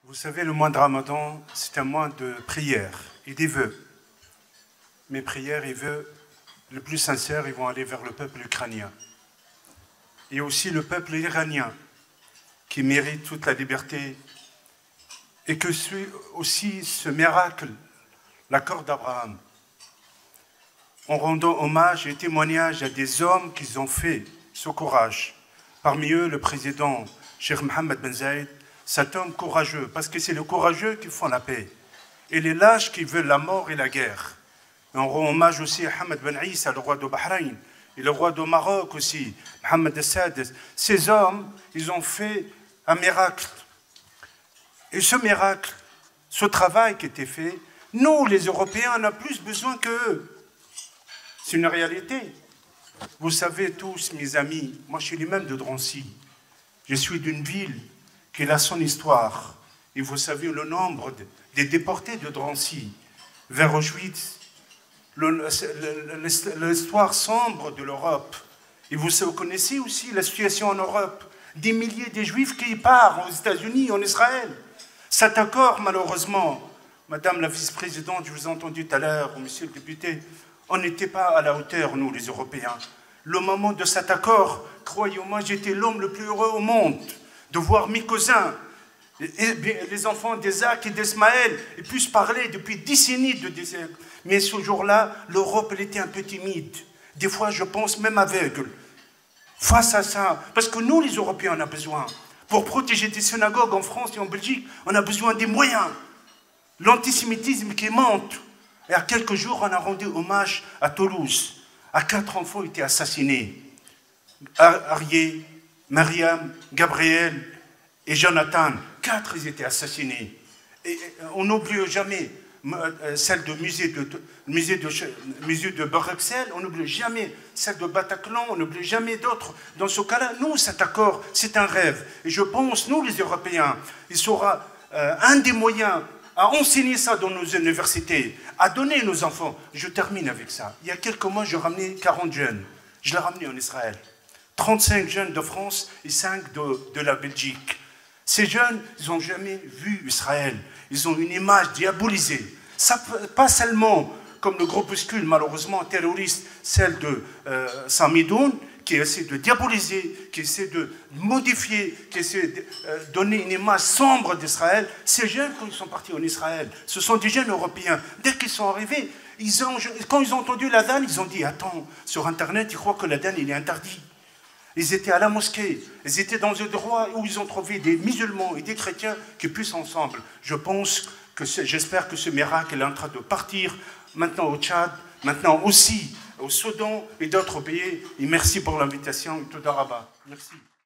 Vous savez, le mois de Ramadan, c'est un mois de prière et des vœux. Mes prières et vœux, le plus sincère, ils vont aller vers le peuple ukrainien. Et aussi le peuple iranien, qui mérite toute la liberté. Et que aussi ce miracle, l'accord d'Abraham, en rendant hommage et témoignage à des hommes qui ont fait ce courage. Parmi eux, le président Cheikh Mohammed Ben Zayed, cet homme courageux, parce que c'est les courageux qui font la paix, et les lâches qui veulent la mort et la guerre. Et on rend hommage aussi à Hamad Ben Issa, le roi de Bahreïn, et le roi du Maroc aussi, Mohammed El-Sadis. Ces hommes, ils ont fait un miracle. Et ce miracle, ce travail qui était fait, nous, les Européens, on a plus besoin qu'eux. C'est une réalité. Vous savez tous, mes amis, moi je suis lui-même de Drancy. Je suis d'une ville qui a son histoire. Et vous savez le nombre des déportés de Drancy vers Auschwitz, l'histoire sombre de l'Europe. Et vous connaissez aussi la situation en Europe. Des milliers de Juifs qui partent aux États-Unis, en Israël. Cet accord, malheureusement, Madame la vice-présidente, je vous ai entendu tout à l'heure, monsieur le député, on n'était pas à la hauteur, nous, les Européens. Le moment de cet accord, croyez-moi, j'étais l'homme le plus heureux au monde de voir mes cousins, les enfants d'Isaac et d'Ismaël, et puissent parler depuis décennies de désert. Mais ce jour-là, l'Europe, elle était un peu timide. Des fois, je pense même aveugle. Face à ça, parce que nous, les Européens, on a besoin. Pour protéger des synagogues en France et en Belgique, on a besoin des moyens. L'antisémitisme qui monte. Et à quelques jours, on a rendu hommage à Toulouse. 4 enfants étaient assassinés. Arié, Mariam, Gabriel et Jonathan. 4, ils étaient assassinés. Et on n'oublie jamais celle du musée de Bruxelles, on n'oublie jamais celle de Bataclan, on n'oublie jamais d'autres. Dans ce cas-là, nous, cet accord, c'est un rêve. Et je pense, nous, les Européens, il sera un des moyens à enseigner ça dans nos universités, à donner nos enfants. Je termine avec ça. Il y a quelques mois, je ramenais 40 jeunes. Je les ramenais en Israël. 35 jeunes de France et 5 de la Belgique. Ces jeunes, ils n'ont jamais vu Israël. Ils ont une image diabolisée. Ça, pas seulement comme le groupuscule, malheureusement, terroriste, celle de Samidoun, qui essaie de diaboliser, qui essaie de modifier, qui essaie de donner une image sombre d'Israël. Ces jeunes, quand ils sont partis en Israël, ce sont des jeunes européens. Dès qu'ils sont arrivés, quand ils ont entendu l'adhan, ils ont dit, attends, sur Internet, ils croient que l'adhan, il est interdit. Ils étaient à la mosquée, ils étaient dans un endroit où ils ont trouvé des musulmans et des chrétiens qui puissent ensemble. J'espère que ce miracle est en train de partir maintenant au Tchad, maintenant aussi au Soudan et d'autres pays. Et merci pour l'invitation. Tout d'Araba. Merci.